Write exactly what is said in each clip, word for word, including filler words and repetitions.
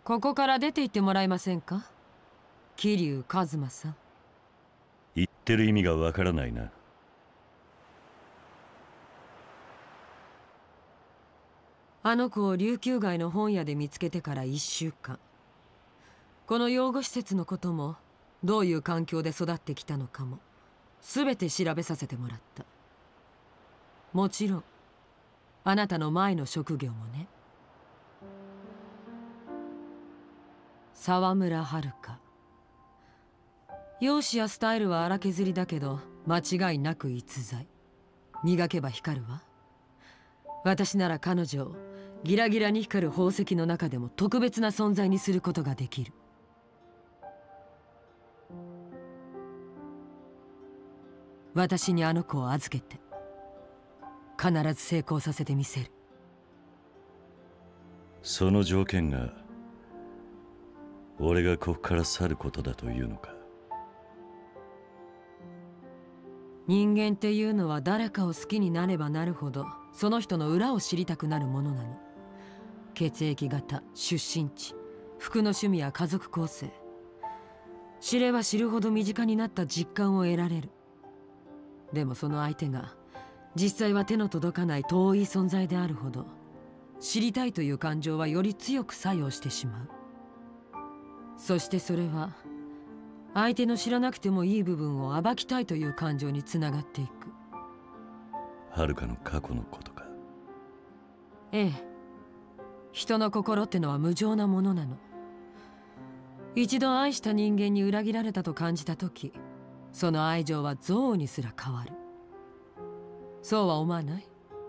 ここから出て行ってもらえませんか、桐生一馬さん。 言ってる意味がわからないな。 あの子を琉球街の本屋で見つけてからいっしゅうかん、この養護施設のこともどういう環境で育ってきたのかも全て調べさせてもらった。もちろんあなたの前の職業もね。沢村遥。容姿やスタイルは荒削りだけど間違いなく逸材。磨けば光るわ。私なら彼女をギラギラに光る宝石の中でも特別な存在にすることができる。私にあの子を預けて必ず成功させてみせる。 その条件が俺がここから去ることだというのか。 人間っていうのは誰かを好きになればなるほどその人の裏を知りたくなるものなの。血液型、出身地、服の趣味や家族構成、知れば知るほど身近になった実感を得られる。でもその相手が実際は手の届かない遠い存在であるほど知りたいという感情はより強く作用してしまう。そしてそれは相手の知らなくてもいい部分を暴きたいという感情につながっていく。 遥の過去のことか。 ええ、人の心ってのは無情なものなの。一度愛した人間に裏切られたと感じた時、その愛情は憎悪にすら変わる。そうは思わない？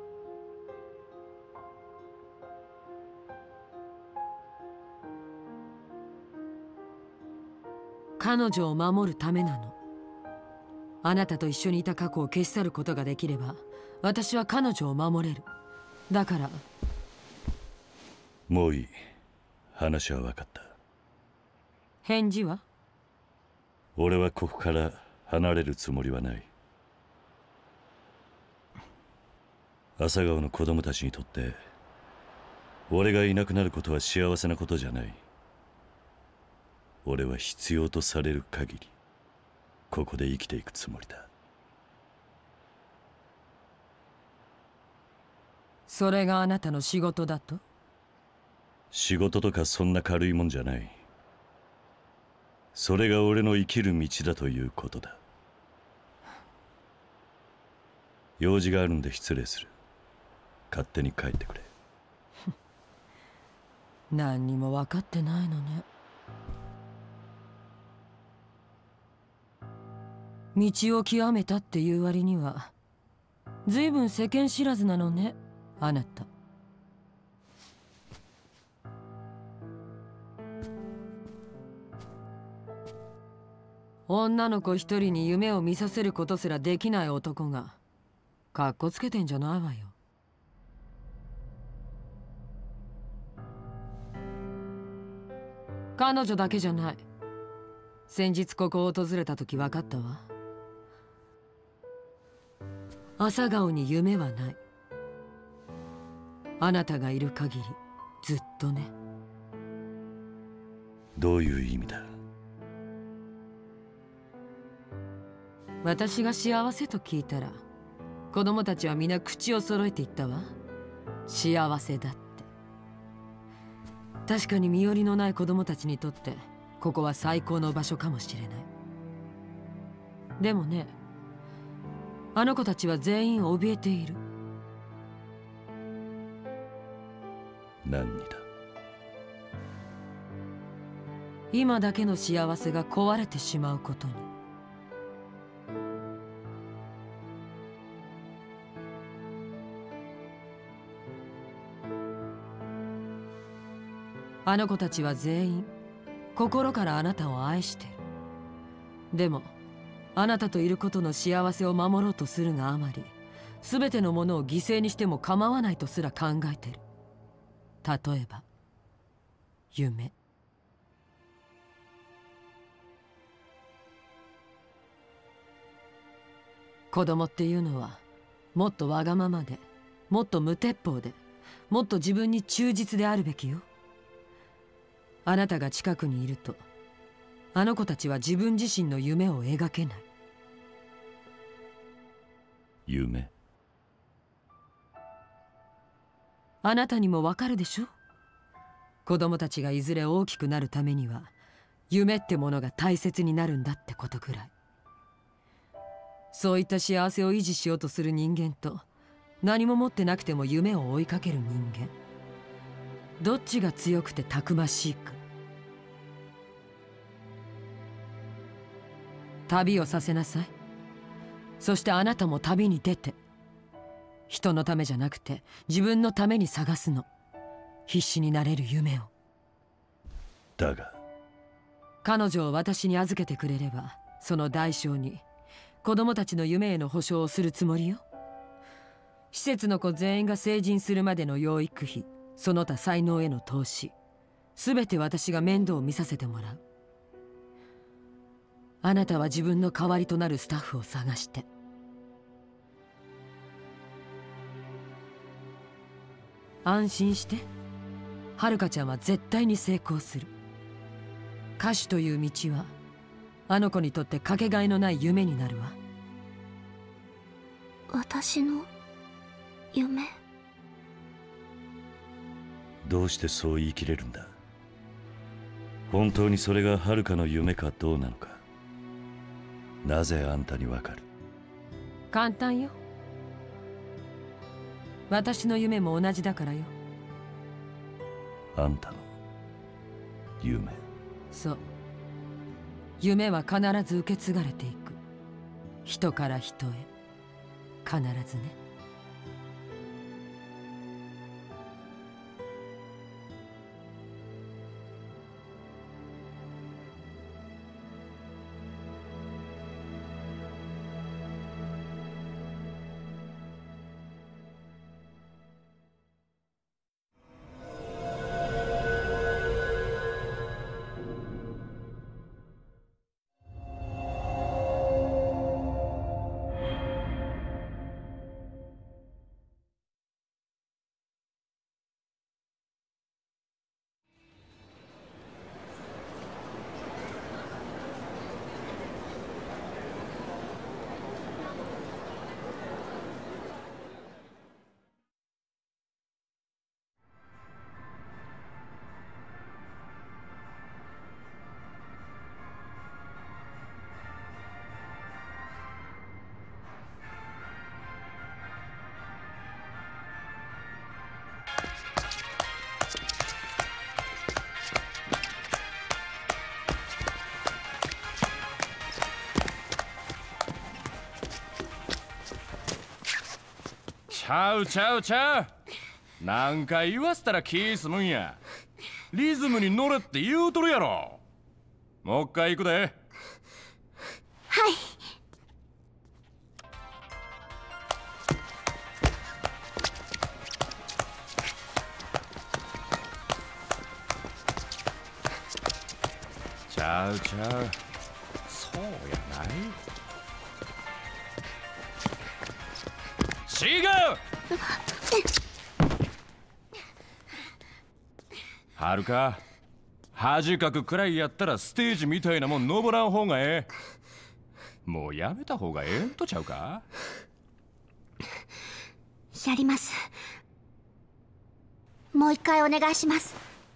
彼女を守るためなの。あなたと一緒にいた過去を消し去ることができれば私は彼女を守れる。だから。 もういい。話は分かった。 返事は？ 俺はここから離れるつもりはない。朝顔の子供たちにとって俺がいなくなることは幸せなことじゃない。俺は必要とされる限りここで生きていくつもりだ。 それがあなたの仕事だと？ 仕事とかそんな軽いもんじゃない。それが俺の生きる道だということだ。用事があるんで失礼する。勝手に帰ってくれ。 何にも分かってないのね。道を極めたっていう割には随分世間知らずなのね、あなた。女の子一人に夢を見させることすらできない男がかっこつけてんじゃないわよ。彼女だけじゃない。先日ここを訪れた時分かったわ。朝顔に夢はない。あなたがいる限りずっとね。 どういう意味だ？ 私が幸せと聞いたら子供たちは皆口を揃えて言ったわ。幸せだって。確かに身寄りのない子供たちにとってここは最高の場所かもしれない。でもね、あの子たちは全員怯えている。 何にだ？ 今だけの幸せが壊れてしまうことに。あの子たちは全員心からあなたを愛してる。でもあなたといることの幸せを守ろうとするがあまり、全てのものを犠牲にしても構わないとすら考えてる。例えば夢。子供っていうのはもっとわがままで、もっと無鉄砲で、もっと自分に忠実であるべきよ。 あなたが近くにいると、あの子たちは自分自身の夢を描けない。 夢？ あなたにもわかるでしょ？子供たちがいずれ大きくなるためには、夢ってものが大切になるんだってことくらい。そういった幸せを維持しようとする人間と、何も持ってなくても夢を追いかける人間、どっちが強くてたくましいか。旅をさせなさい。そしてあなたも旅に出て、人のためじゃなくて自分のために探すの。必死になれる夢を。 だが彼女を私に預けてくれれば、その代償に子供たちの夢への保証をするつもりよ。施設の子全員が成人するまでの養育費、その他才能への投資、すべて私が面倒を見させてもらう。あなたは自分の代わりとなるスタッフを探して。安心して。はるかちゃんは絶対に成功する。歌手という道はあの子にとってかけがえのない夢になるわ。 私の夢？ どうしてそう言い切れるんだ？本当にそれがはるかの夢かどうなのか、なぜあんたにわかる？ 簡単よ。私の夢も同じだからよ。 あんたの夢？ そう。夢は必ず受け継がれていく。人から人へ。必ずね。 ちゃうちゃうちゃう。何回言わせたら気済むんや。リズムに乗れって言うとるやろ。もう一回行くで。 はい。 ちゃうちゃう。そうやない。違う。はるか、恥かくくらいやったらステージみたいなもん登らん方がええ。もうやめた方がええんとちゃうか。 やります。もう一回お願いします。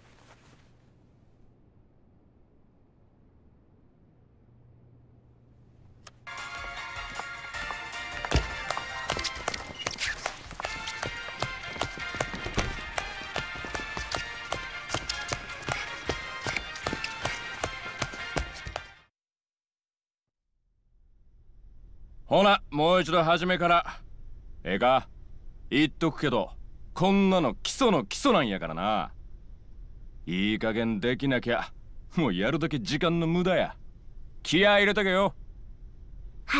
ほな、もう一度初めから。ええか、言っとくけど、こんなの基礎の基礎なんやからな。いい加減できなきゃ、もうやるだけ時間の無駄や。気合い入れとけよ。 はい。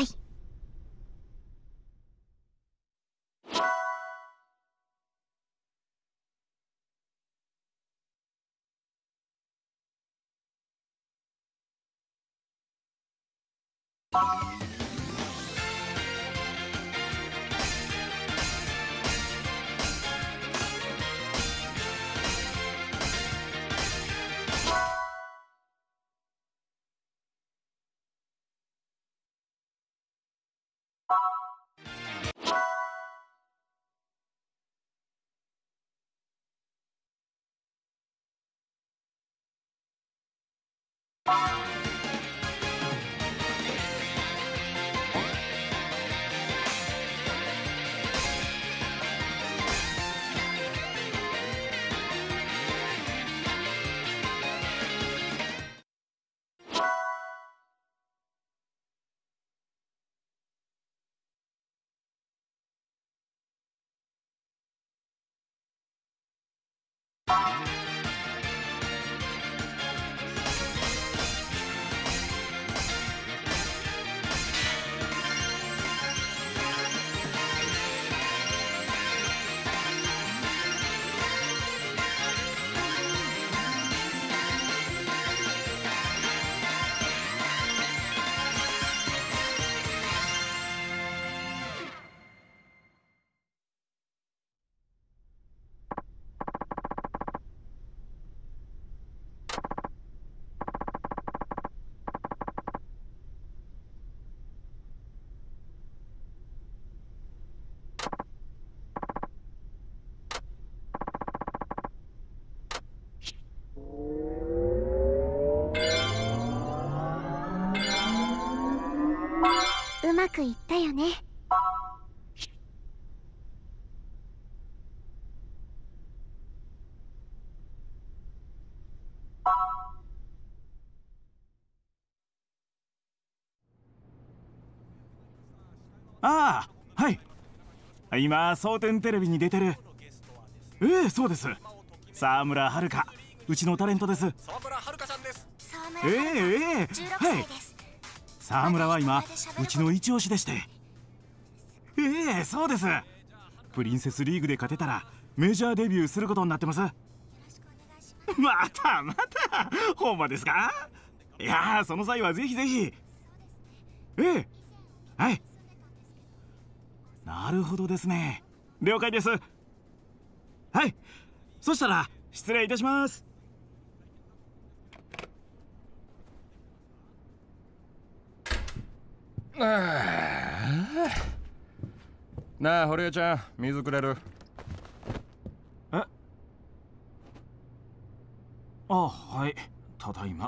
うまくいったよね。 ああ、はい。今蒼天テレビに出てる。ええ、そうです。沢村遥、うちのタレントです。 沢村遥さんです。 ええええ、はい。沢村は今うちの一押しでして。ええ、そうです。プリンセスリーグで勝てたらメジャーデビューすることになってます。またまた、ほんまですか？いやー、その際はぜひぜひ。ええ、はい。なるほどですね。了解です。はい、そしたら失礼いたします。 なあ、堀江ちゃん、水くれる？ え？あ、はい、ただいま。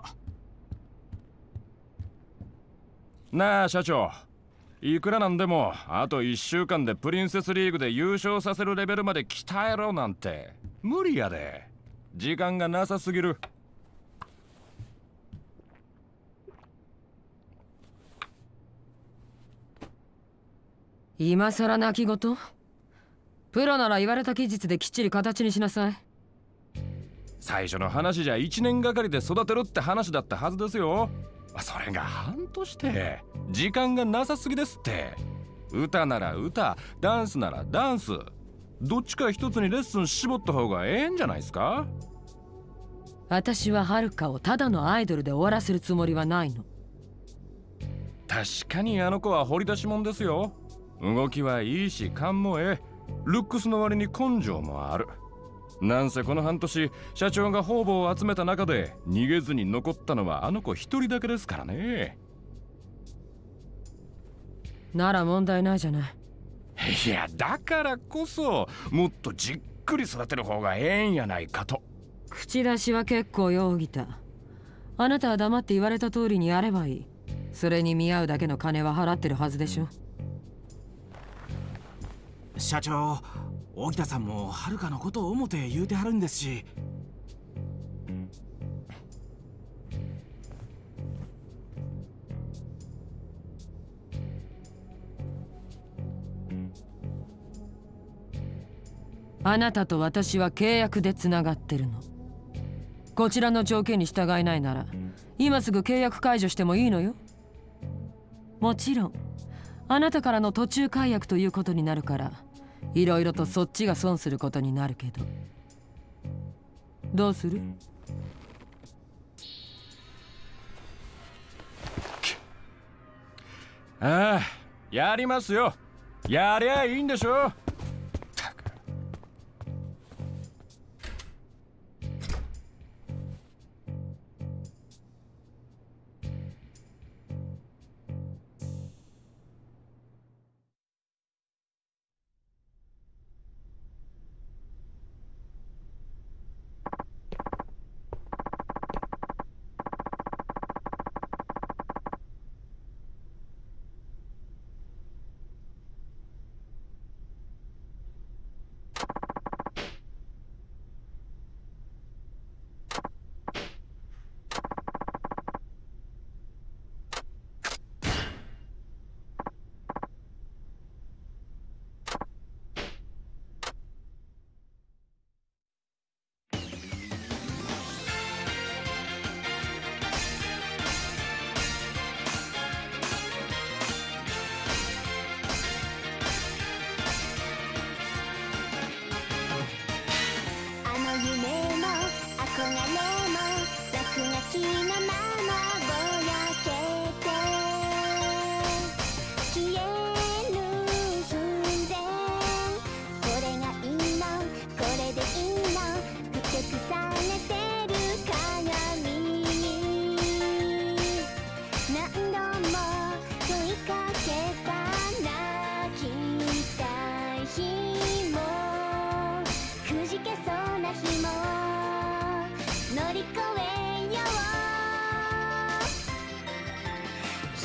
なあ、社長。いくらなんでもあといっしゅうかんでプリンセスリーグで優勝させるレベルまで鍛えろなんて無理やで。時間がなさすぎる。 今さら泣き言？プロなら言われた期日できっちり形にしなさい。 最初の話じゃいちねんがかりで育てるって話だったはずですよ。それが半年って時間がなさすぎですって。歌なら歌、ダンスならダンス、どっちか一つにレッスン絞った方がええんじゃないですか？ 私ははるかをただのアイドルで終わらせるつもりはないの。 確かにあの子は掘り出し物ですよ。動きはいいし勘もええ、ルックスの割に根性もある。なんせこの半年社長が方々を集めた中で逃げずに残ったのはあの子一人だけですからね。 なら問題ないじゃない。 いや、だからこそもっとじっくり育てる方がええんやないかと。 口出しは結構ようぎた。あなたは黙って言われた通りにやればいい。それに見合うだけの金は払ってるはずでしょ。 社長、荻田さんも遥のことを思って言うてはるんですし。 あなたと私は契約でつながってるの。こちらの条件に従えないなら今すぐ契約解除してもいいのよ。もちろんあなたからの途中解約ということになるからいろいろとそっちが損することになるけど、どうする？ ああ、やりますよ。やりゃいいんでしょ。 れも落書きのままぼやけて消える寸前。これがいいのこれでいいのふてくされてる鏡に何度も問いかけた泣きたい日もくじけそうな日も乗り越えよう。光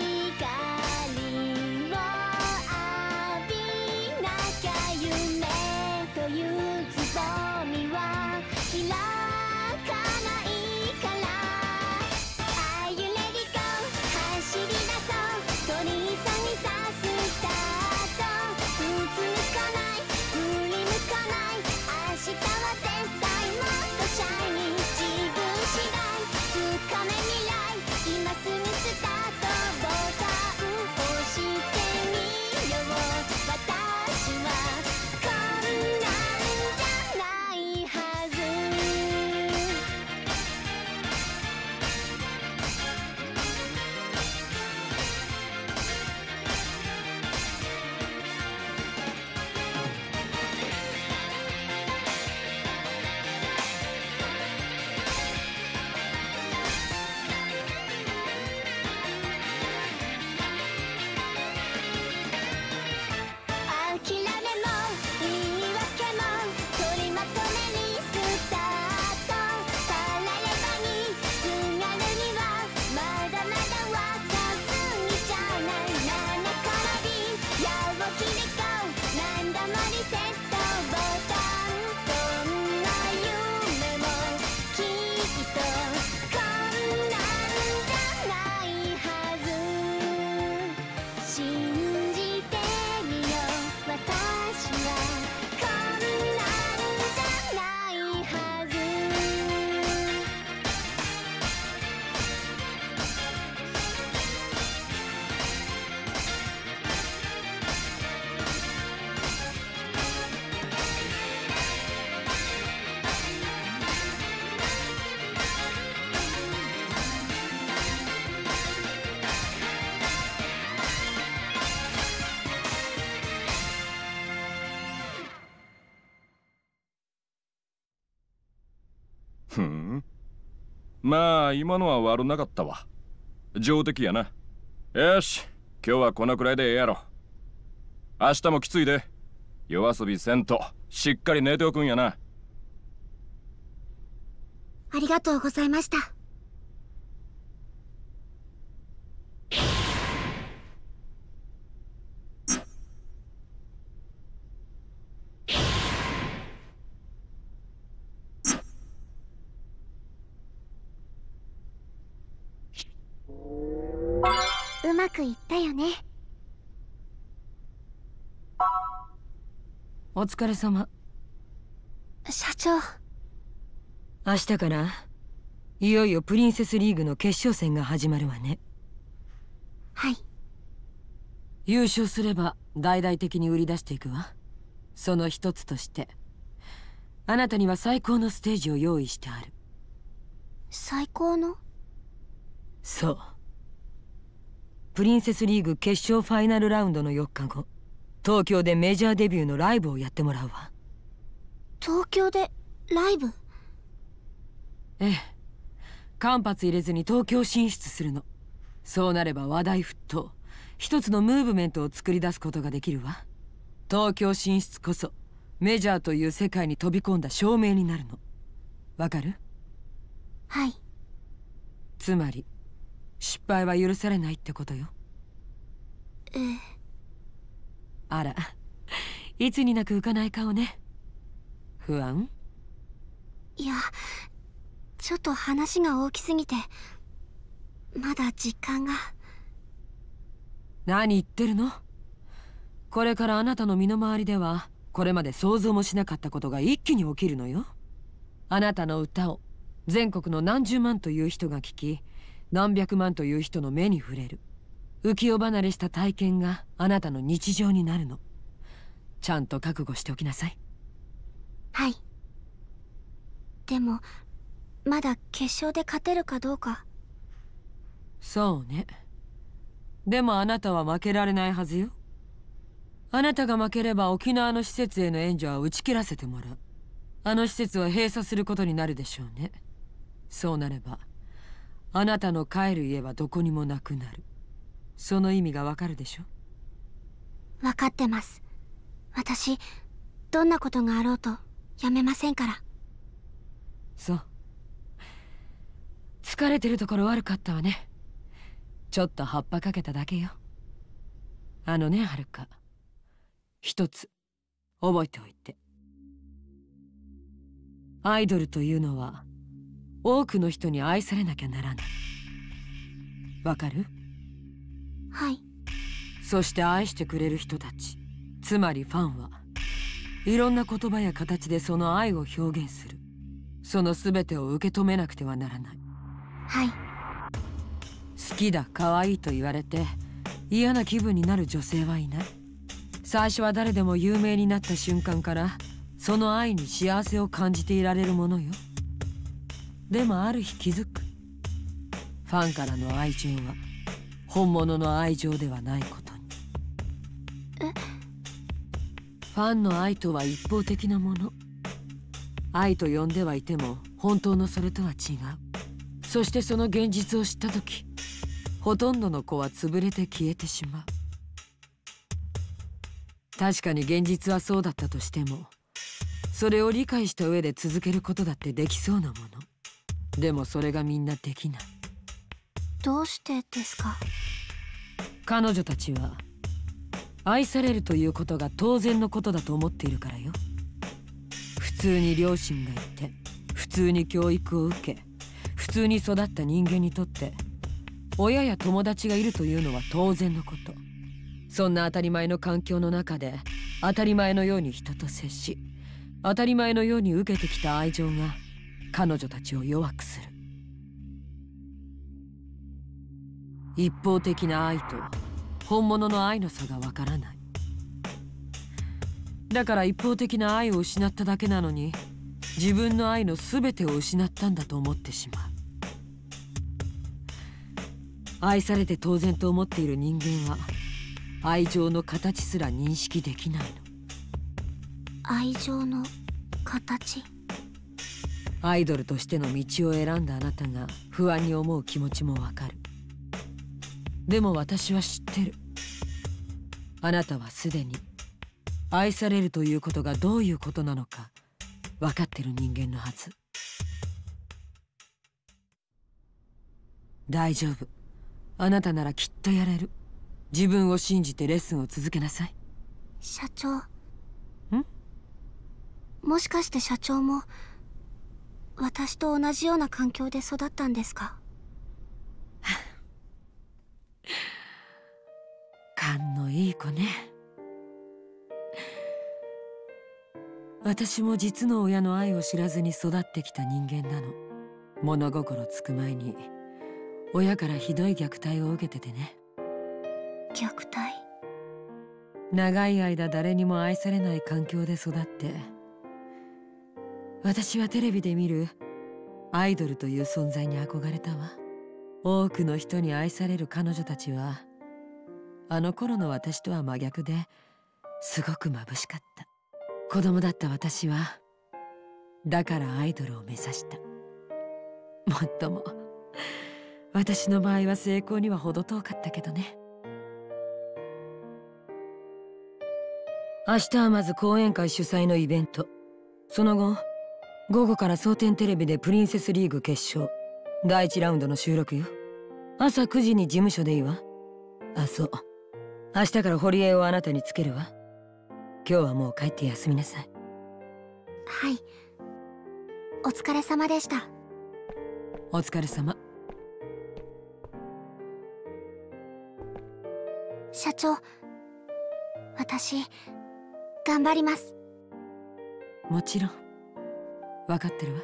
を浴びなきゃ夢というつぼみは開かないから。 Are you ready go 走り出そう鳥さんにさすスタート。うつむかない振り向かない明日は絶対もっとシャイニー。自分次第つかめ未来今すぐスタートボタン押してみよう。私はこんなんじゃないはず。諦めも言い訳も取りまとめにスタート。たらればにすがるにはまだまだ若すぎちゃない。ななからび矢を切りこう何度もリセットボタン。どんな夢もきっとこんなんじゃないはず。信じてみよう私はこんなんじゃないはず。 ふん。まあ今のは悪なかったわ。上出来やな。よし今日はこのくらいでええやろ。明日もきついで。夜遊びせんとしっかり寝ておくんやな。 ありがとうございました。うまくいったよね。 お疲れ様。 社長。 明日からいよいよプリンセスリーグの決勝戦が始まるわね。 はい。 優勝すれば大々的に売り出していくわ。その一つとしてあなたには最高のステージを用意してある。 最高の？ そう。プリンセスリーグ決勝ファイナルラウンドのよっかご、東京でメジャーデビューのライブをやってもらうわ。 東京でライブ？ ええ、間髪入れずに東京進出するの。そうなれば話題沸騰、一つのムーブメントを作り出すことができるわ。東京進出こそメジャーという世界に飛び込んだ証明になるの。わかる？ はい。 つまり失敗は許されないってことよ。 ええ。 あら、いつになく浮かない顔ね。不安？ いや、ちょっと話が大きすぎてまだ実感が。 何言ってるの？これからあなたの身の回りではこれまで想像もしなかったことが一気に起きるのよ。あなたの歌を全国の何十万という人が聴き、何百万という人の目に触れる。浮世離れした体験があなたの日常になるの。ちゃんと覚悟しておきなさい。 はい。でもまだ決勝で勝てるかどうか。 そうね。でもあなたは負けられないはずよ。あなたが負ければ沖縄の施設への援助は打ち切らせてもらう。あの施設は閉鎖することになるでしょうね。そうなればあなたの帰る家はどこにもなくなる。その意味がわかるでしょ。 分かってます。私どんなことがあろうとやめませんから。 そう。疲れてるところ悪かったわね。ちょっと葉っぱかけただけよ。あのね、はるか、一つ覚えておいて。アイドルというのは多くの人に愛されなきゃならない。わかる？ はい。 そして愛してくれる人たち、つまりファンはいろんな言葉や形でその愛を表現する。その全てを受け止めなくてはならない。 はい。 好きだ、可愛いと言われて嫌な気分になる女性はいない。最初は誰でも有名になった瞬間からその愛に幸せを感じていられるものよ。でもある日気づく。ファンからの愛情は本物の愛情ではないことに。 え？ ファンの愛とは一方的なもの。愛と呼んではいても本当のそれとは違う。そしてその現実を知った時、ほとんどの子は潰れて消えてしまう。確かに現実はそうだったとしても、それを理解した上で続けることだってできそうなもの。でもそれがみんなできない。 どうしてですか？ 彼女たちは愛されるということが当然のことだと思っているからよ。普通に両親がいて、普通に教育を受け、普通に育った人間にとって親や友達がいるというのは当然のこと。そんな当たり前の環境の中で当たり前のように人と接し、当たり前のように受けてきた愛情が彼女たちを弱くする。一方的な愛と本物の愛の差がわからない。だから一方的な愛を失っただけなのに自分の愛の全てを失ったんだと思ってしまう。愛されて当然と思っている人間は愛情の形すら認識できないの。 愛情の形？ アイドルとしての道を選んだあなたが不安に思う気持ちもわかる。でも私は知ってる。あなたはすでに愛されるということがどういうことなのか分かってる人間のはず。大丈夫。あなたならきっとやれる。自分を信じてレッスンを続けなさい。 社長。 ん？ もしかして社長も私と同じような環境で育ったんですか？ 勘のいい子ね。私も実の親の愛を知らずに育ってきた人間なの。物心つく前に親からひどい虐待を受けててね。 虐待？ 長い間誰にも愛されない環境で育って、私はテレビで見るアイドルという存在に憧れたわ。多くの人に愛される彼女たちはあの頃の私とは真逆ですごく眩しかった。子供だった私はだからアイドルを目指した。もっとも私の場合は成功には程遠かったけどね。明日はまず講演会主催のイベント。その後午後から蒼天テレビでプリンセスリーグ決勝だいいちラウンドの収録よ。朝くじに事務所でいいわ。あ、そう、明日から堀江をあなたにつけるわ。今日はもう帰って休みなさい。 はい。お疲れ様でした。 お疲れ様。 社長、私頑張ります。 もちろん分かってるわ。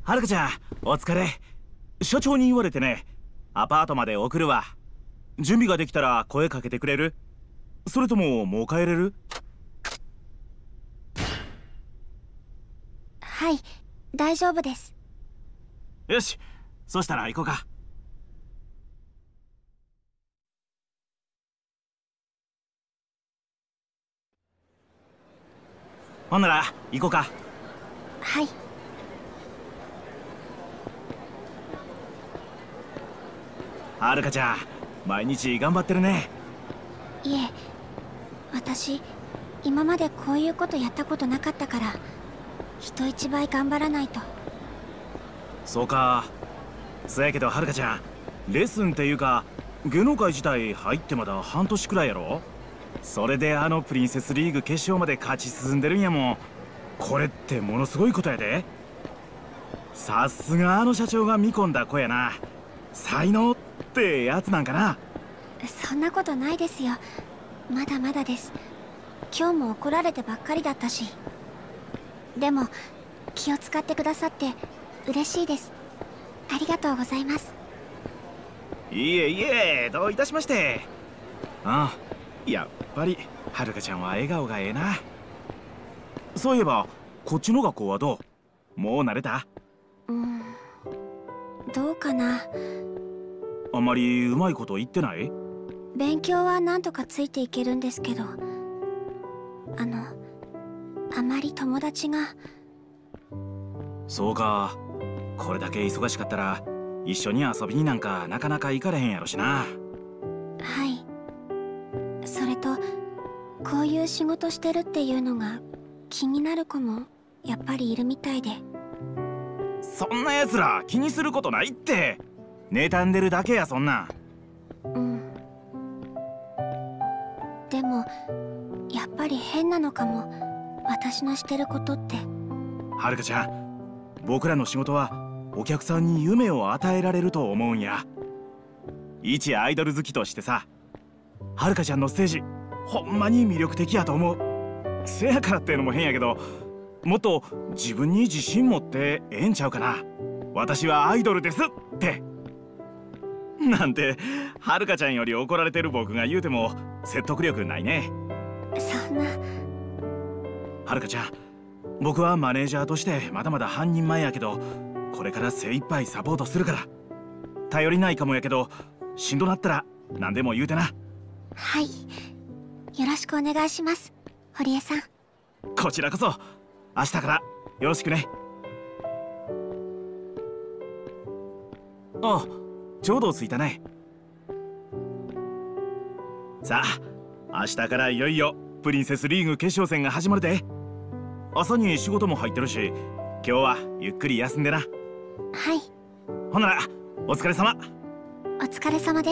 はるかちゃん、お疲れ。社長に言われてね、アパートまで送るわ。準備ができたら声かけてくれる？それとももう帰れる？ はい、大丈夫です。 よし、そしたら行こうか。ほんなら行こうか。 はい。 はるかちゃん、毎日頑張ってるね。 いえ、私今までこういうことやったことなかったから、人一倍頑張らないと。 そうか。そやけどはるかちゃん、レッスンっていうか芸能界自体入ってまだ半年くらいやろ。それであのプリンセスリーグ決勝まで勝ち進んでるんやもん。これってものすごいことやで。さすがあの社長が見込んだ子やな。才能ってやつなんかな。 そんなことないですよ。まだまだです。今日も怒られてばっかりだったし。でも気を使ってくださって嬉しいです。ありがとうございます。 いえいえ、どういたしまして。ああ、やっぱりはるかちゃんは笑顔がええな。そういえばこっちの学校はどう？もう慣れた？ うーん、どうかな。 あんまりうまいこと言ってない？ 勉強はなんとかついていけるんですけど、あのあまり友達が。 そうか。これだけ忙しかったら一緒に遊びになんかなかなか行かれへんやろしな。 はい。それとこういう仕事してるっていうのが気になる子もやっぱりいるみたいで。 そんなやつら気にすることないって。妬んでるだけや、そんな。 うん。でもやっぱり変なのかも、私のしてることって。 はるかちゃん、僕らの仕事はお客さんに夢を与えられると思うんや。一アイドル好きとしてさ、はるかちゃんのステージほんまに魅力的やと思う。せやからっていうのも変やけど、もっと自分に自信持ってええんちゃうかな。私はアイドルですってなんて、はるかちゃんより怒られてる僕が言うても説得力ないね。 そんな。 はるかちゃん、僕はマネージャーとしてまだまだ半人前やけど、これから精一杯サポートするから。頼りないかもやけど、しんどなったら何でも言うてな。 はい、よろしくお願いします、堀江さん。 こちらこそ明日からよろしくね。あ、ちょうど着いたね。さあ、明日からいよいよプリンセスリーグ決勝戦が始まるで。朝に仕事も入ってるし、今日はゆっくり休んでな。 はい。 ほんならお疲れ様。 お疲れ様です。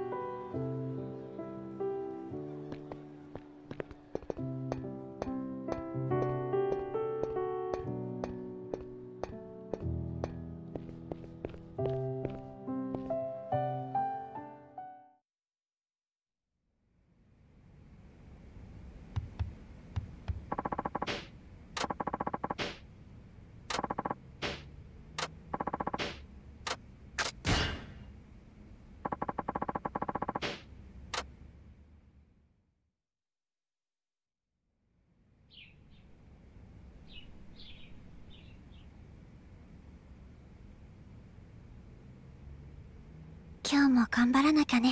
今日も頑張らなきゃね。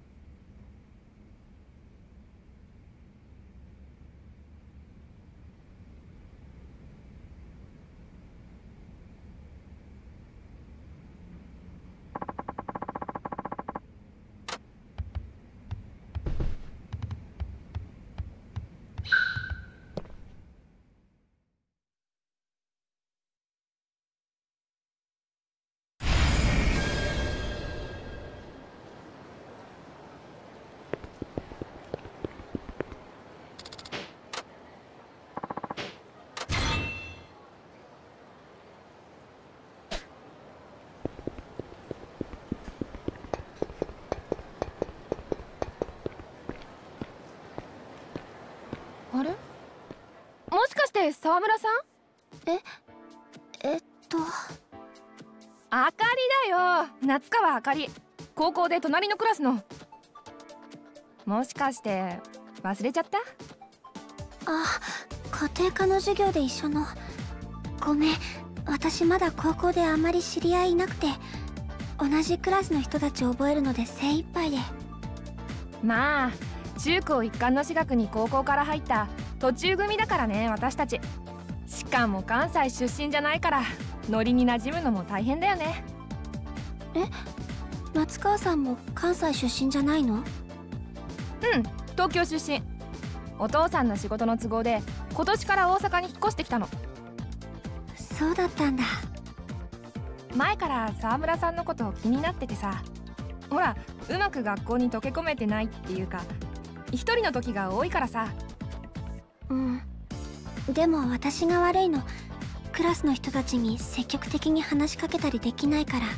あれ、もしかして沢村さん？ え、えっとあかりだよ、夏川あかり。高校で隣のクラスの。もしかして忘れちゃった？ あ、家庭科の授業で一緒の。ごめん、私まだ高校であんまり知り合いいなくて、同じクラスの人たちを覚えるので精一杯で。 まあ中高一貫の私学に高校から入った途中組だからね、私たち。しかも関西出身じゃないからノリに馴染むのも大変だよね。 え、夏川さんも関西出身じゃないの？ うん、東京出身。お父さんの仕事の都合で今年から大阪に引っ越してきたの。 そうだったんだ。 前から沢村さんのこと気になっててさ。ほら、うまく学校に溶け込めてないっていうか、一人の時が多いからさ。 うん、でも私が悪いの。クラスの人たちに積極的に話しかけたりできないから。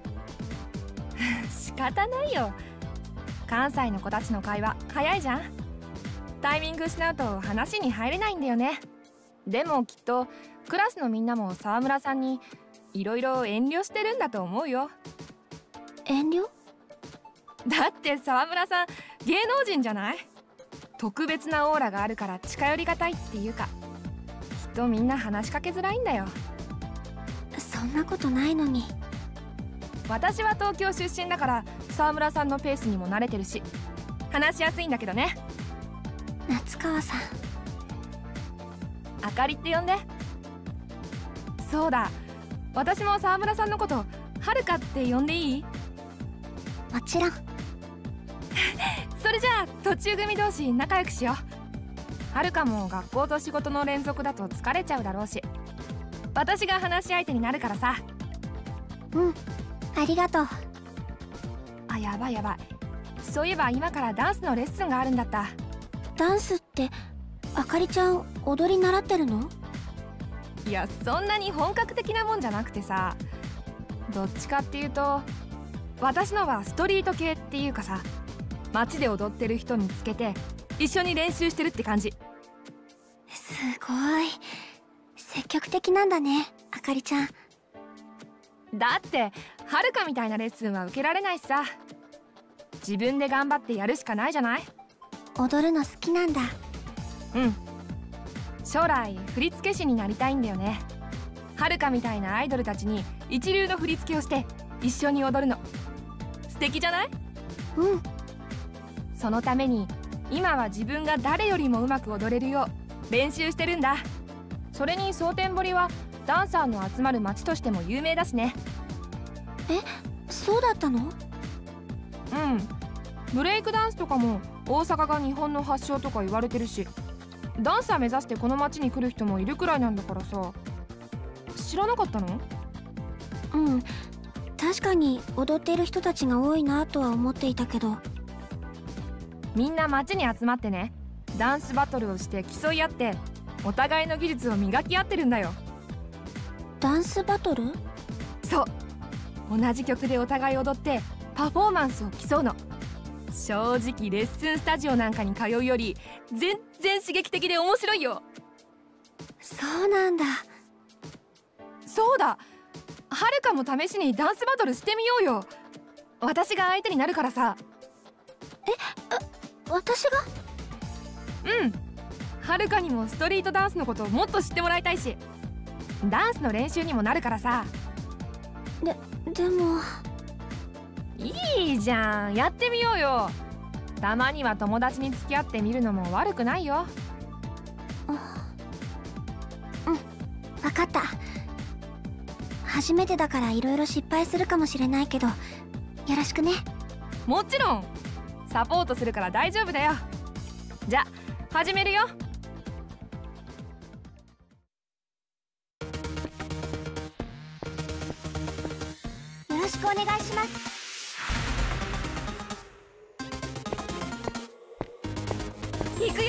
仕方ないよ。関西の子たちの会話早いじゃん。タイミング失うと話に入れないんだよね。でもきっとクラスのみんなも沢村さんにいろいろ遠慮してるんだと思うよ。 遠慮？ だって沢村さん芸能人じゃない？特別なオーラがあるから近寄りがたいっていうか、きっとみんな話しかけづらいんだよ。 そんなことないのに。 私は東京出身だから沢村さんのペースにも慣れてるし話しやすいんだけどね。 夏川さん。 あかりって呼んで。そうだ、私も沢村さんのことはるかって呼んでいい？ もちろん。 それじゃあ途中組同士仲良くしよう。はるかも学校と仕事の連続だと疲れちゃうだろうし、私が話し相手になるからさ。 うん、ありがとう。 あ、やばいやばい。そういえば今からダンスのレッスンがあるんだった。 ダンスって、あかりちゃん踊り習ってるの？ いや、そんなに本格的なもんじゃなくてさ、どっちかっていうと私のはストリート系っていうかさ、街で踊ってる人につけて一緒に練習してるって感じ。 すごい積極的なんだね、あかりちゃん。 だってはるかみたいなレッスンは受けられないしさ、自分で頑張ってやるしかないじゃない。 踊るの好きなんだ。 うん、将来振付師になりたいんだよね。はるかみたいなアイドルたちに一流の振り付けをして一緒に踊るの素敵じゃない？ うん。 そのために今は自分が誰よりもうまく踊れるよう練習してるんだ。それに蒼天堀はダンサーの集まる街としても有名だしね。 え、そうだったの？ うん、ブレイクダンスとかも大阪が日本の発祥とか言われてるし、ダンサー目指してこの街に来る人もいるくらいなんだからさ。知らなかったの？ うん、確かに踊っている人たちが多いなとは思っていたけど。 みんな街に集まってね、ダンスバトルをして競い合ってお互いの技術を磨き合ってるんだよ。 ダンスバトル？ そう、同じ曲でお互い踊ってパフォーマンスを競うの。正直レッスンスタジオなんかに通うより全然刺激的で面白いよ。 そうなんだ。 そうだ、はるかも試しにダンスバトルしてみようよ。私が相手になるからさ。 え、あ、私が？ うん、はるかにもストリートダンスのことをもっと知ってもらいたいし、ダンスの練習にもなるからさ。 で、でもいいじゃん、やってみようよ。たまには友達に付き合ってみるのも悪くないよ。 うん、分かった。初めてだからいろいろ失敗するかもしれないけど、よろしくね。 もちろんサポートするから大丈夫だよ。じゃあ始めるよ。 よろしくお願いします。 行くよ。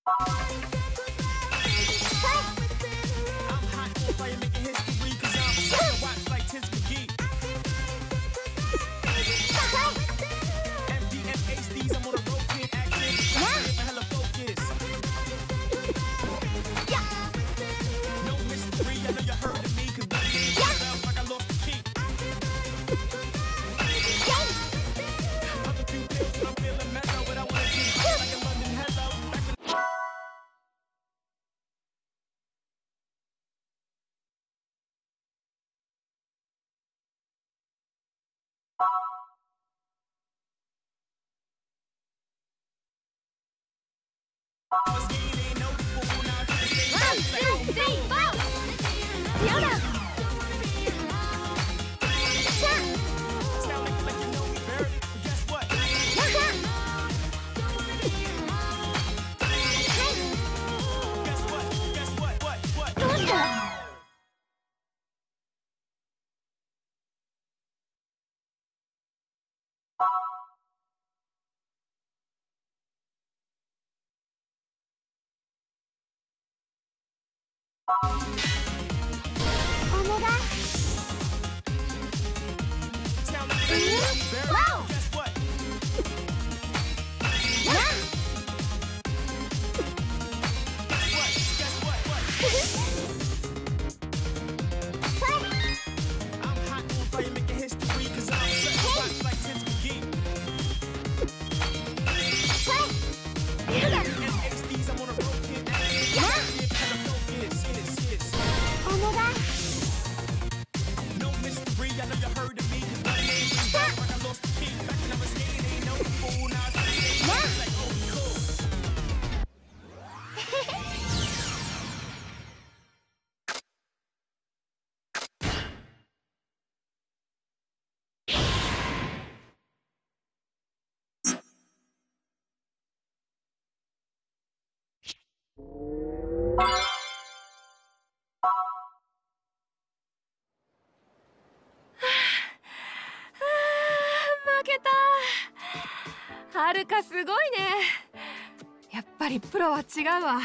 はるかすごいね。やっぱりプロは違うわ。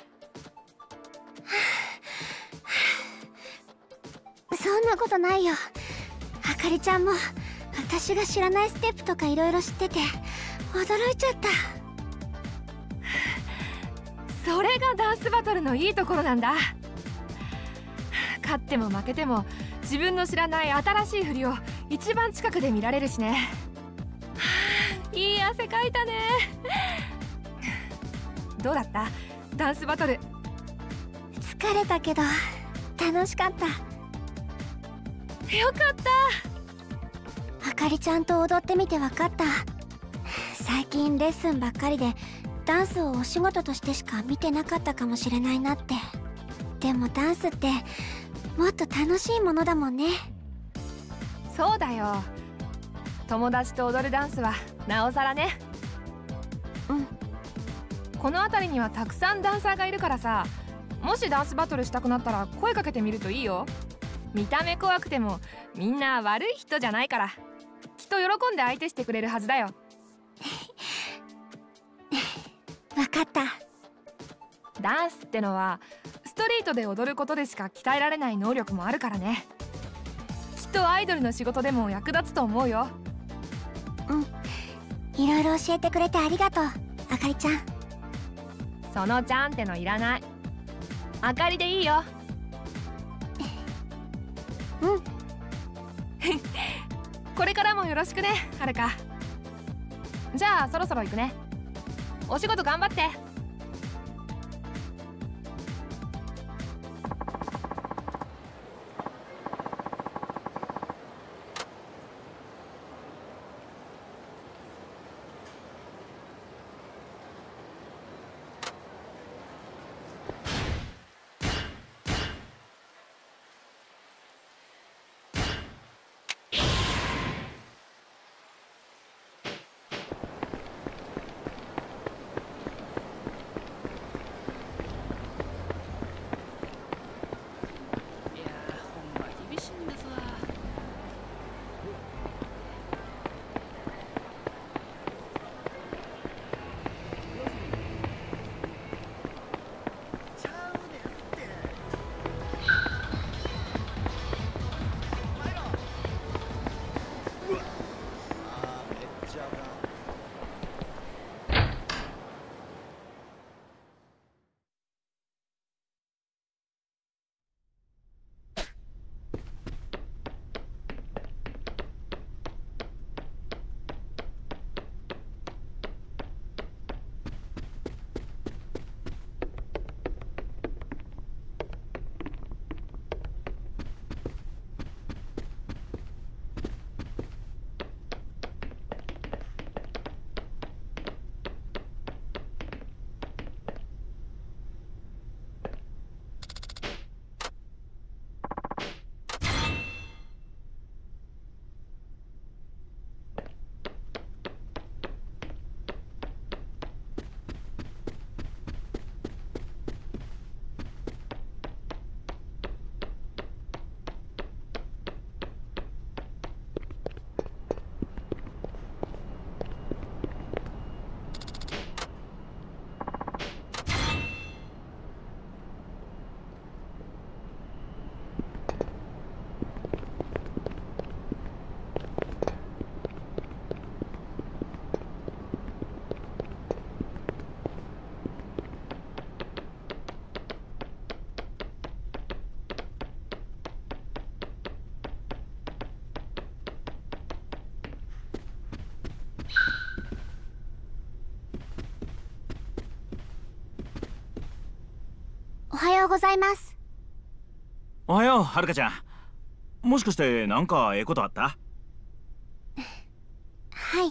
そんなことないよ。あかりちゃんも私が知らないステップとかいろいろ知ってて驚いちゃった。 それがダンスバトルのいいところなんだ。勝っても負けても自分の知らない新しい振りを一番近くで見られるしね。いい汗かいたね。どうだった？ダンスバトル。 疲れたけど楽しかった。 よかった。 あかりちゃんと踊ってみて分かった。最近レッスンばっかりでダンスをお仕事としてしか見てなかったかもしれないなって。でもダンスってもっと楽しいものだもんね。 そうだよ。友達と踊るダンスはなおさらね。 うん。 この辺りにはたくさんダンサーがいるからさ、もしダンスバトルしたくなったら声かけてみるといいよ。見た目怖くてもみんな悪い人じゃないから、きっと喜んで相手してくれるはずだよ。 分かった。 ダンスってのはストリートで踊ることでしか鍛えられない能力もあるからね。きっとアイドルの仕事でも役立つと思うよ。 うん、いろいろ教えてくれてありがとう、あかりちゃん。 そのちゃんってのいらない。あかりでいいよ。 うん。 これからもよろしくね、はるか。じゃあそろそろ行くね。お仕事頑張って。 はようございます。 おはよう、はるかちゃん。もしかしてなんかええことあった？ はい、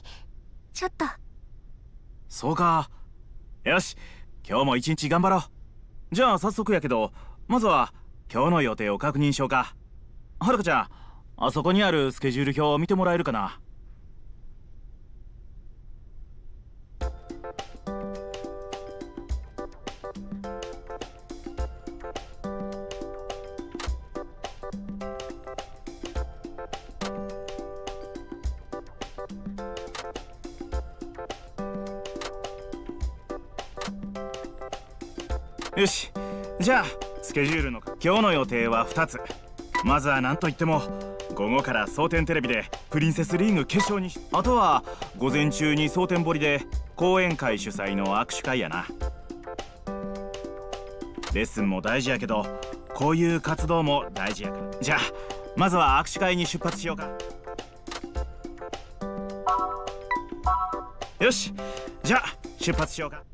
ちょっと。 そうか。よし、今日も一日頑張ろう。じゃあ早速やけど、まずは今日の予定を確認しようか。はるかちゃん、あそこにあるスケジュール表を見てもらえるかな？よし、じゃあスケジュールの今日の予定はふたつ。まずは何といっても午後から蒼天テレビでプリンセスリーグ決勝に、あとは午前中に蒼天堀で講演会主催の握手会やな。レッスンも大事やけどこういう活動も大事やから。じゃあまずは握手会に出発しようか。よし、じゃあ出発しようか。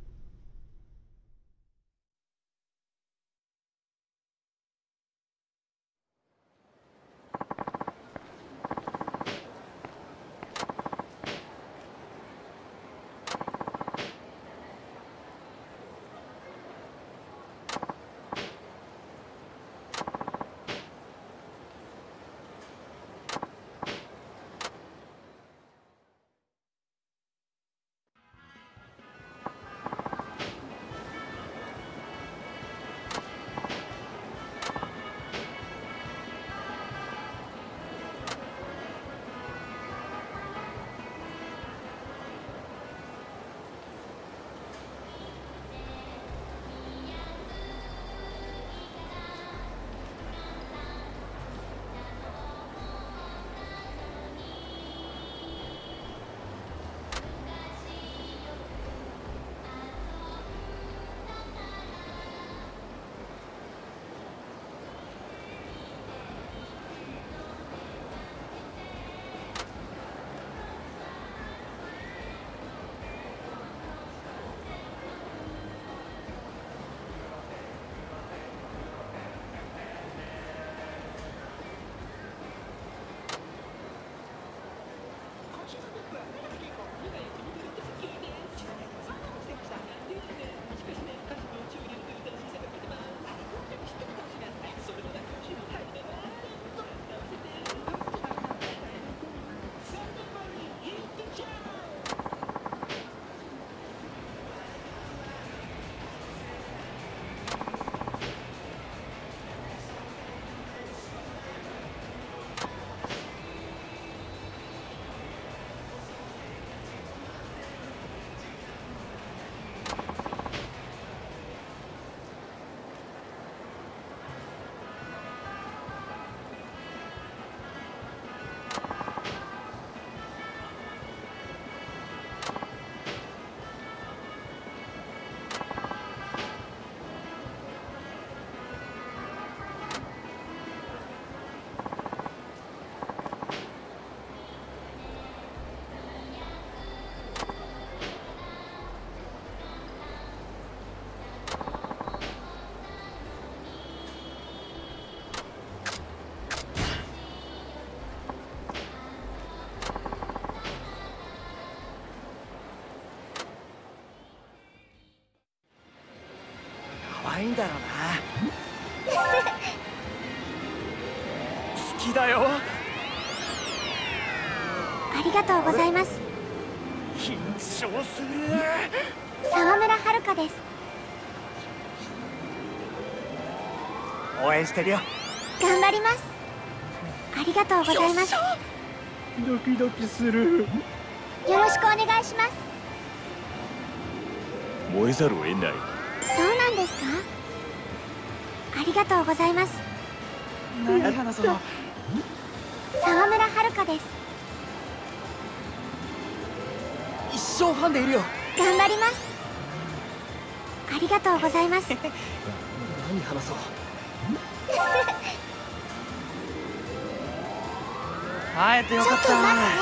可愛いんだろうな。好きだよ。 ありがとうございます。 緊張する。 沢村遥です。 応援してるよ。 頑張ります。ありがとうございます。 ドキドキする。 よろしくお願いします。 燃えざるを得ない。 そうなんですか？ありがとうございます。 何話そう。 沢村遥です。 一生ファンでいるよ。 頑張ります。ありがとうございます。 何話そう。会えてよかった。 ちょっと待ってね。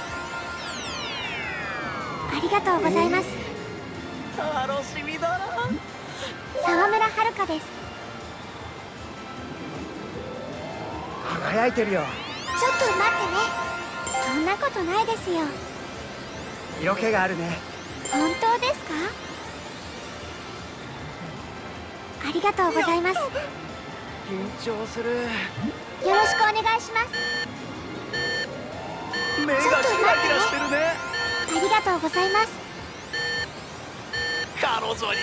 ありがとうございます。 楽しみだな。 沢村遥です。 輝いてるよ。 ちょっと待ってね。そんなことないですよ。 色気があるね。 本当ですか？ありがとうございます。 緊張する。 よろしくお願いします。 目がキラキラしてるね。 ありがとうございます。 彼女になって。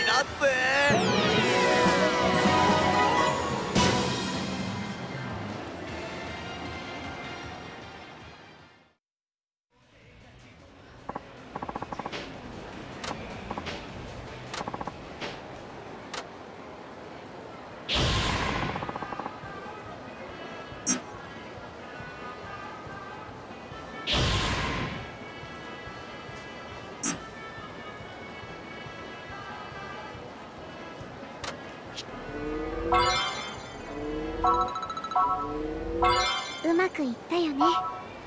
うまくいったよね。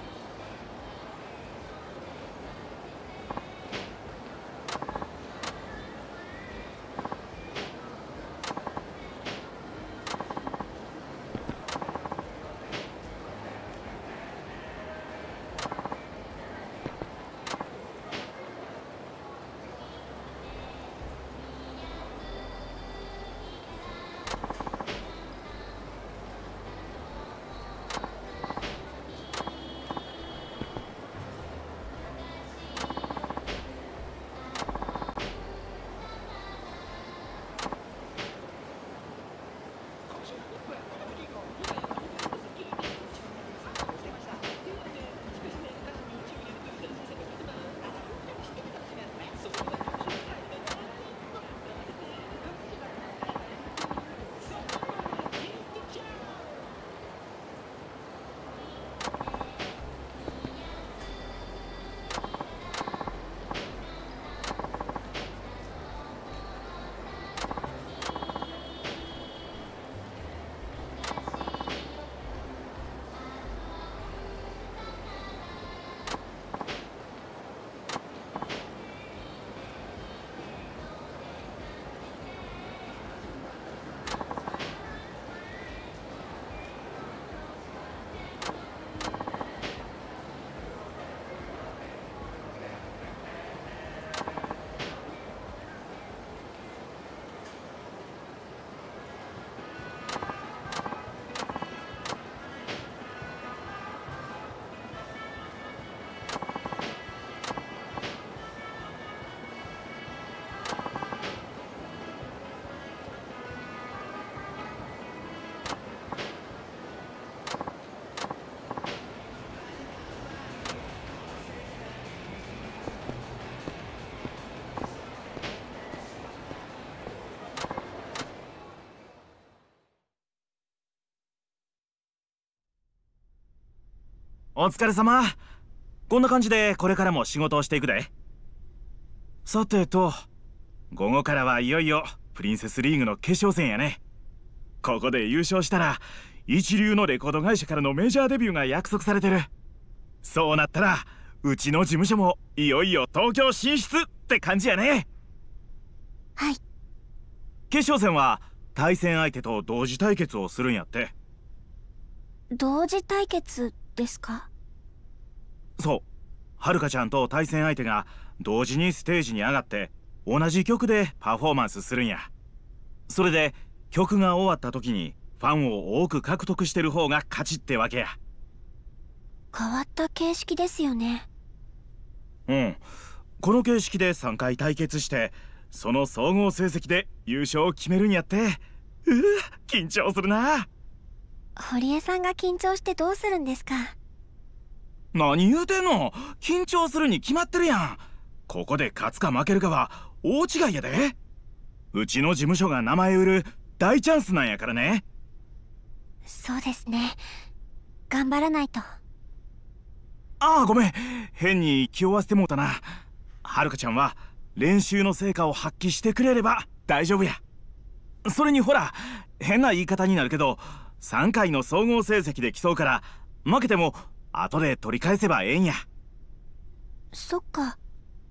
お疲れ様。こんな感じでこれからも仕事をしていくで。さてと、午後からはいよいよプリンセスリーグの決勝戦やね。ここで優勝したら一流のレコード会社からのメジャーデビューが約束されてる。そうなったらうちの事務所もいよいよ東京進出って感じやね。 はい。 決勝戦は対戦相手と同時対決をするんやって。 同時対決ですか？ そう、はるかちゃんと対戦相手が同時にステージに上がって同じ曲でパフォーマンスするんや。それで曲が終わった時にファンを多く獲得してる方が勝ちってわけや。 変わった形式ですよね。 うん、この形式でさんかい対決してその総合成績で優勝を決めるんやって。うう、緊張するな。 堀江さんが緊張してどうするんですか？ 何言うてんの。緊張するに決まってるやん。ここで勝つか負けるかは大違いやで。うちの事務所が名前売る大チャンスなんやからね。 そうですね。頑張らないと。 ああ、ごめん、変に気負わせてもうたな。はるかちゃんは練習の成果を発揮してくれれば大丈夫や。それにほら、変な言い方になるけどさんかいの総合成績で競うから、負けても後で取り返せばええんや。 そっか。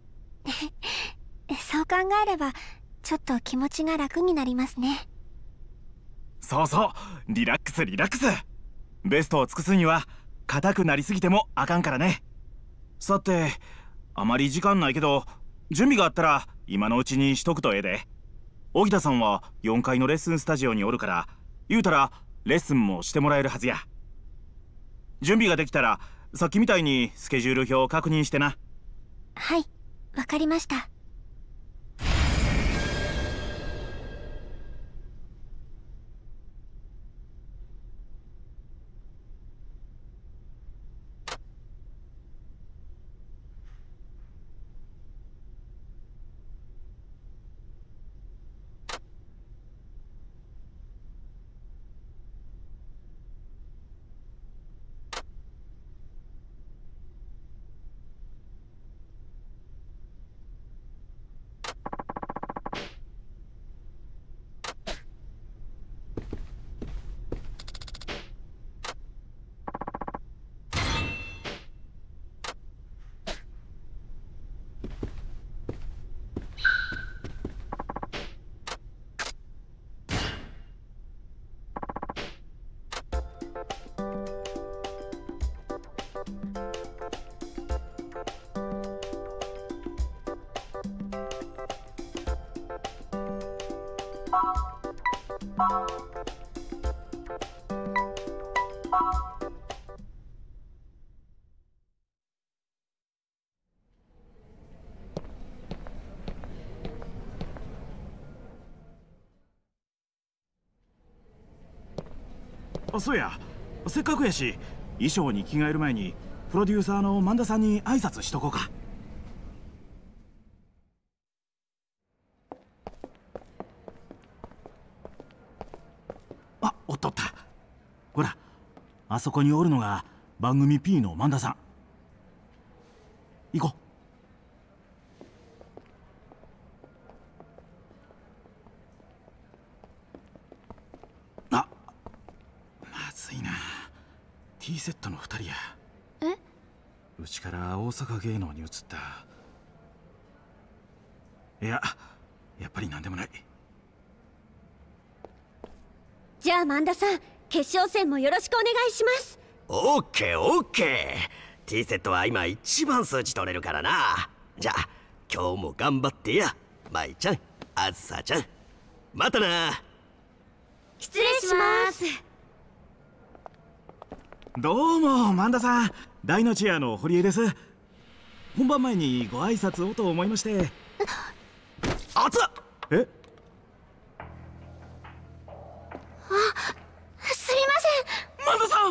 そう考えればちょっと気持ちが楽になりますね。 そうそう、リラックスリラックス。 ベストを尽くすには硬くなりすぎてもあかんからね。さて、あまり時間ないけど準備があったら今のうちにしとくとええで。荻田さんはよんかいのレッスンスタジオにおるから、言うたらレッスンもしてもらえるはずや。準備ができたらさっきみたいにスケジュール表を確認してな。 はい、わかりました。 そうや、せっかくやし衣装に着替える前にプロデューサーの萬田さんに挨拶しとこうか。あ、おっとった。ほら、あそこにおるのが番組 P の萬田さん。行こう。T セットのふたりや。 え？ うちから大阪芸能に移った。いや、やっぱり何でもない。 じゃあ萬田さん、決勝戦もよろしくお願いします。 オッケーオッケー。 T セットは今一番数値取れるからな。じゃあ今日も頑張ってや、舞ちゃん、あずさちゃん。またな。 失礼します。 どうも萬田さん、大のチアの堀江です。本番前にご挨拶をと思いまして。 あつっ。 え？ あ、すみません萬田さ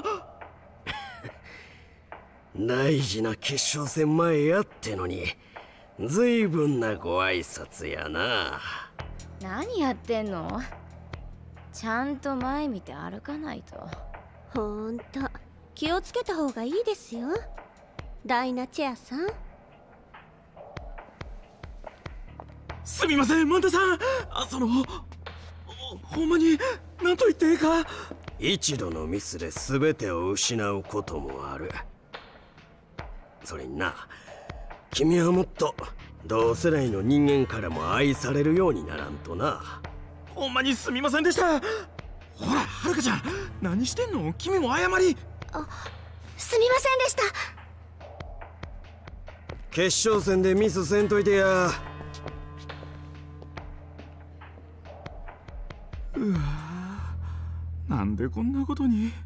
ん。大事な決勝戦前やってのに随分なご挨拶やな。 何やってんの？ちゃんと前見て歩かないと。 ほんと気をつけた方がいいですよ、ダイナチェアさん。 すみません萬田さん、あそのほんまに何と言っていいか。 一度のミスで全てを失うこともある。それにな、君はもっと同世代の人間からも愛されるようにならんとな。 ほんまにすみませんでした。ほら、はるかちゃん、何してんの？君も謝り。 あ、すみませんでした。 決勝戦でミスせんといてや。 うわ、なんでこんなことに。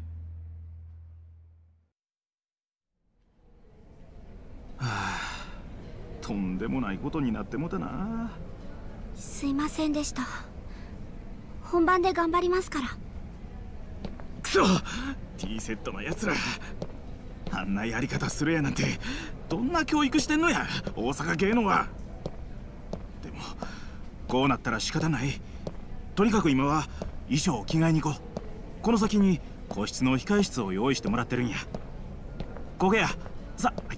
はあ、とんでもないことになってもたな。 すいませんでした。本番で頑張りますから。 くそ、 T セットのやつら、あんなやり方するやなんてどんな教育してんのや、大阪芸能は。でもこうなったら仕方ない。とにかく今は衣装を着替えに行こう。この先に個室の控え室を用意してもらってるんや。こげや、さあ入って。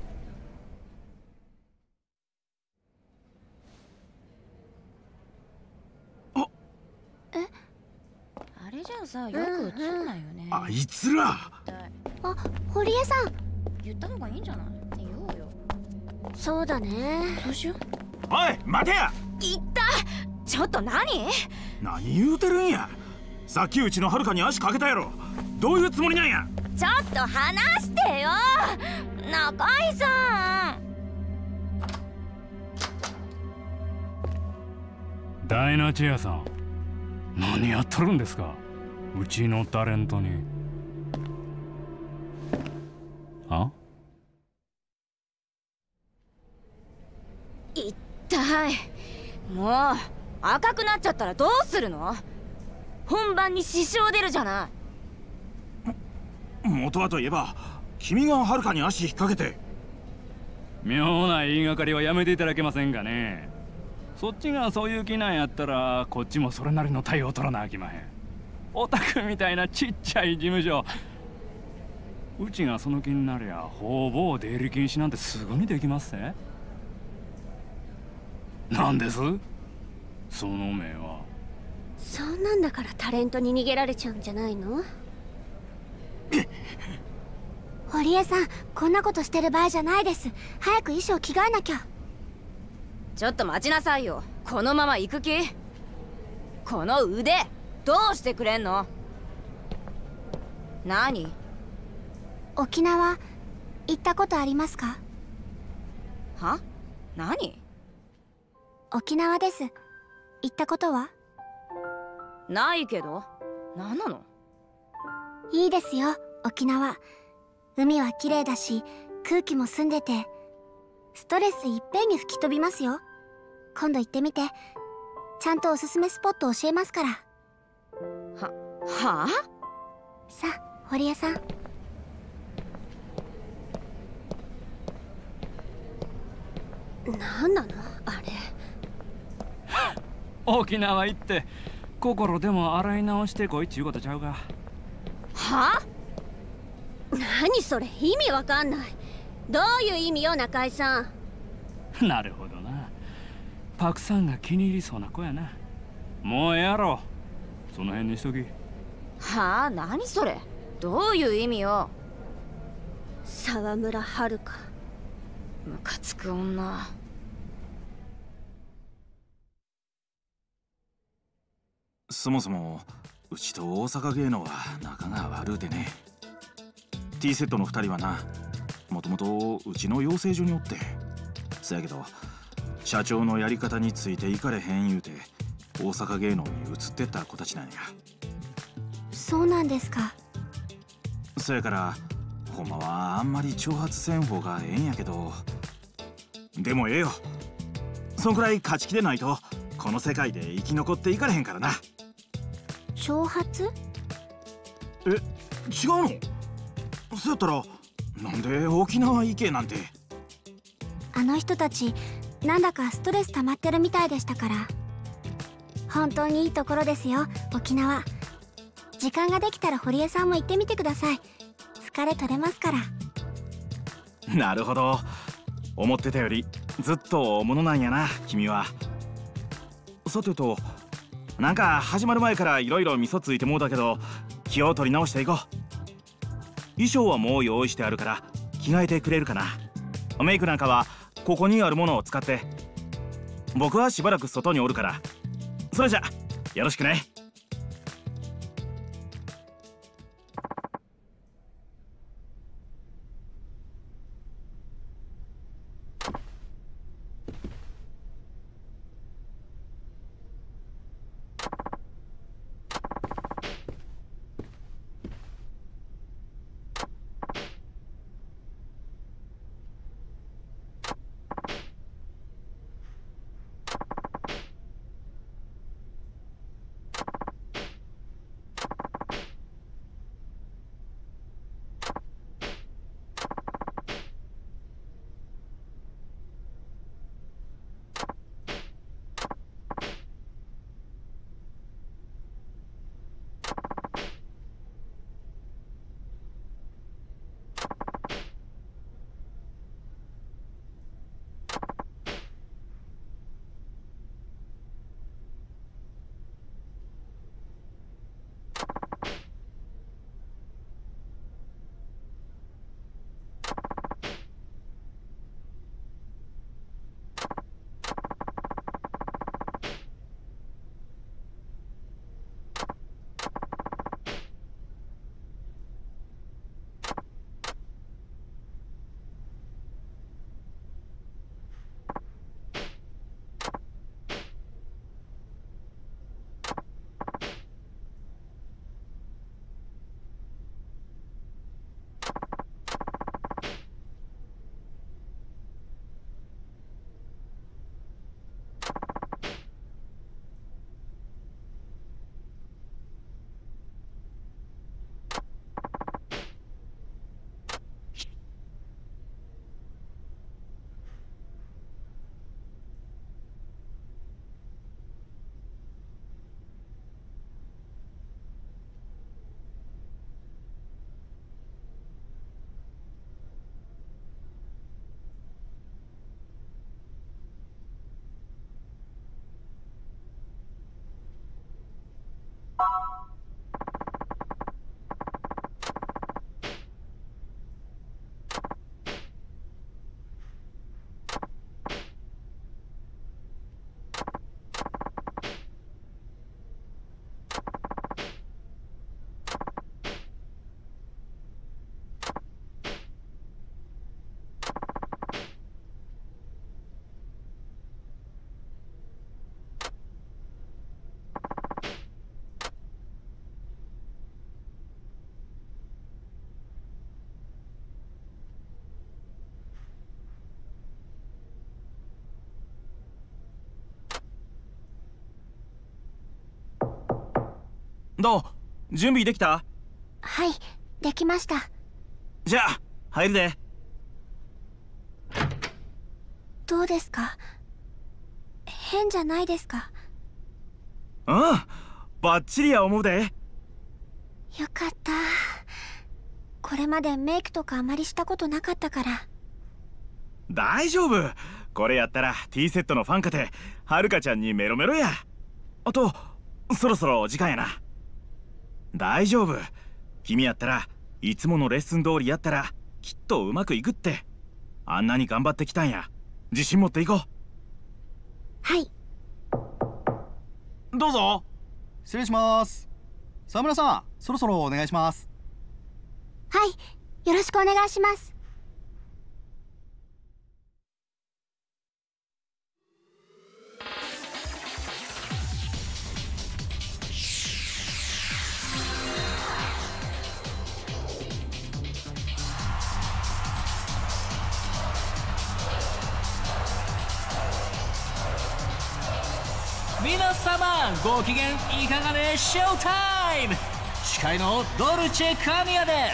あれじゃあさ、よく映んないよね。 あいつら。 あ、堀江さん。 言った方がいいんじゃない？言おうよ。 そうだね。 どうしよう。 おい、待てや。 いったちょっと何？ 何言うてるんや。さっきうちのはるかに足かけたやろ。 どういうつもりなんや。 ちょっと話してよ中井さん。 ダイナチェアさん、何やっとるんですか、うちのタレントに。あ？ 痛い。もう赤くなっちゃったらどうするの？本番に支障出るじゃない。 元はといえば君がはるかに足引っ掛けて。 妙な言いがかりはやめていただけませんかね。そっちがそういう気なんやったらこっちもそれなりの対応取らなあきまへん。オタクみたいなちっちゃい事務所、うちがその気になりゃ方々出入り禁止なんてすぐにできますぜ。なんですその目は。 そんなんだからタレントに逃げられちゃうんじゃないの？堀江さん、こんなことしてる場合じゃないです。早く衣装着替えなきゃ。 ちょっと待ちなさいよ。このまま行く気？この腕どうしてくれんの？何？ 沖縄行ったことありますか？ は？何？ 沖縄です。行ったことは？ ないけど。何なの？ いいですよ、沖縄。海は綺麗だし空気も澄んでてストレスいっぺんに吹き飛びますよ。今度行ってみて。ちゃんとおすすめスポット教えますから。 は、はあ？ さあ、堀江さん。なんなのあれ。 沖縄行って心でも洗い直してこいっちゅうことちゃうか。 は？ 何それ、意味わかんない。どういう意味よ、中井さん。 なるほどな。パクさんが気に入りそうな子やな。もうええやろ、その辺にしとき。 はあ？何それ、どういう意味よ。 沢村遥。 ムカつく女。 そもそもうちと大阪芸能は仲が悪うてね。 T セットのふたりはな、もともとうちの養成所におって、そやけど社長のやり方についていかれへん言うて大阪芸能に移ってった子たちなんや。 そうなんですか。 そやからほんまはあんまり挑発せん方がええんやけど、でもええよ。そんくらい勝ち気でないとこの世界で生き残っていかれへんからな。 挑発？ え、違うの？そうやったらなんで沖縄行けなんて。 あの人たちなんだかストレス溜まってるみたいでしたから。本当にいいところですよ、沖縄。時間ができたら堀江さんも行ってみてください。疲れ取れますから。 なるほど、思ってたよりずっと大物なんやな君は。さてと、なんか始まる前からいろいろ味噌ついてもうだけど、気を取り直していこう。衣装はもう用意してあるから着替えてくれるかな。メイクなんかはここにあるものを使って。僕はしばらく外におるから。それじゃよろしくね。 どう？準備できた？ はい、できました。 じゃあ入るで。 どうですか？変じゃないですか？ うん、バッチリや思うで。 よかった。これまでメイクとかあまりしたことなかったから。 大丈夫。これやったら T セットのファンかてはるかちゃんにメロメロや。あとそろそろ時間やな。大丈夫。君やったらいつものレッスン通りやったらきっとうまくいくって。あんなに頑張ってきたんや。自信持っていこう。 はい。 どうぞ。 失礼します。沢村さん、そろそろお願いします。 はい、よろしくお願いします。 皆様ご機嫌いかがでしょうタイム。司会のドルチェ神谷です。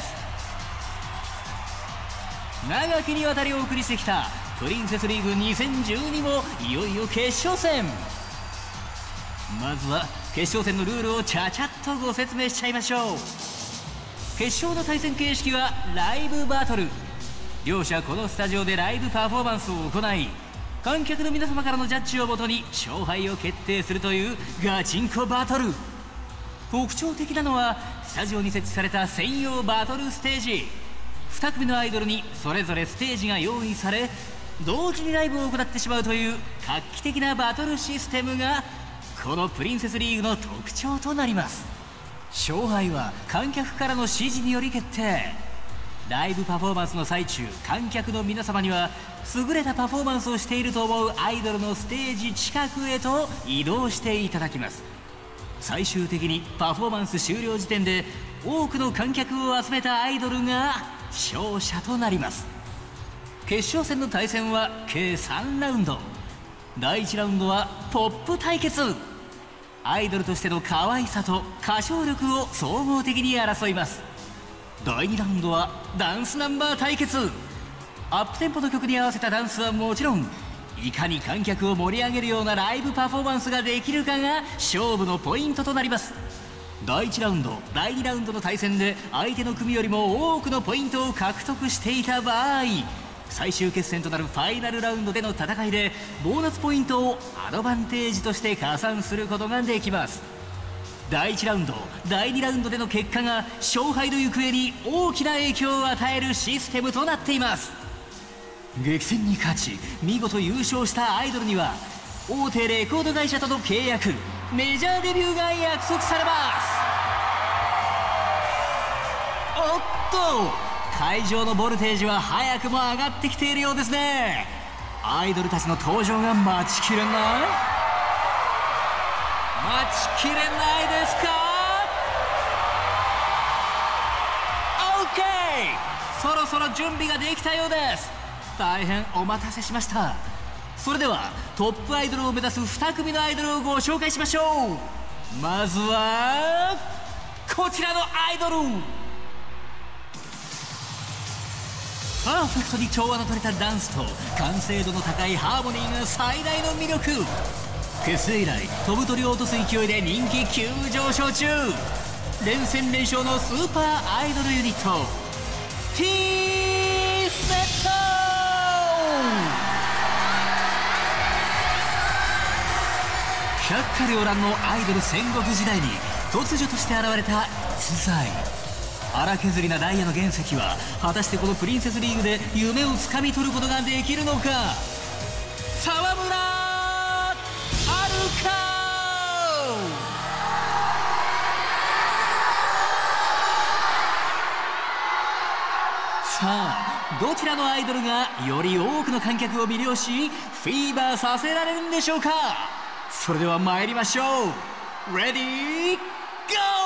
長きにわたりお送りしてきたプリンセスリーグにせんじゅうにもいよいよ決勝戦。まずは決勝戦のルールをちゃちゃっとご説明しちゃいましょう。決勝の対戦形式はライブバトル。両者このスタジオでライブパフォーマンスを行い、観客の皆様からのジャッジをもとに勝敗を決定するというガチンコバトル。特徴的なのはスタジオに設置された専用バトルステージ。に組のアイドルにそれぞれステージが用意され、同時にライブを行ってしまうという画期的なバトルシステムがこのプリンセスリーグの特徴となります。勝敗は観客からの指示により決定。ライブパフォーマンスの最中、観客の皆様には優れたパフォーマンスをしていると思うアイドルのステージ近くへと移動していただきます。最終的にパフォーマンス終了時点で多くの観客を集めたアイドルが勝者となります。決勝戦の対戦は計さんラウンド。だいいちラウンドはポップ対決。アイドルとしての可愛さと歌唱力を総合的に争います。だいにラウンドはダンスナンバー対決。アップテンポの曲に合わせたダンスはもちろん、いかに観客を盛り上げるようなライブパフォーマンスができるかが勝負のポイントとなります。だいいちラウンド、だいにラウンドの対戦で相手の組よりも多くのポイントを獲得していた場合、最終決戦となるファイナルラウンドでの戦いでボーナスポイントをアドバンテージとして加算することができます。だいいちラウンド、だいにラウンドでの結果が勝敗の行方に大きな影響を与えるシステムとなっています。激戦に勝ち見事優勝したアイドルには大手レコード会社との契約、メジャーデビューが約束されます。おっと、会場のボルテージは早くも上がってきているようですね。アイドルたちの登場が待ちきれない、待ちきれないですか。 OK、 そろそろ準備ができたようです。大変お待たせしました。それではトップアイドルを目指すに組のアイドルをご紹介しましょう。まずはこちらのアイドル。パーフェクトに調和の取れたダンスと完成度の高いハーモニーが最大の魅力。結成以来飛ぶ鳥を落とす勢いで人気急上昇中。連戦連勝のスーパーアイドルユニット T セット。百花繚乱のアイドル戦国時代に突如として現れた逸材。荒削りなダイヤの原石は果たしてこのプリンセスリーグで夢をつかみ取ることができるのか。沢村はるか。さあ、どちらのアイドルがより多くの観客を魅了しフィーバーさせられるんでしょうか。それでは参りましょう。レディーゴー。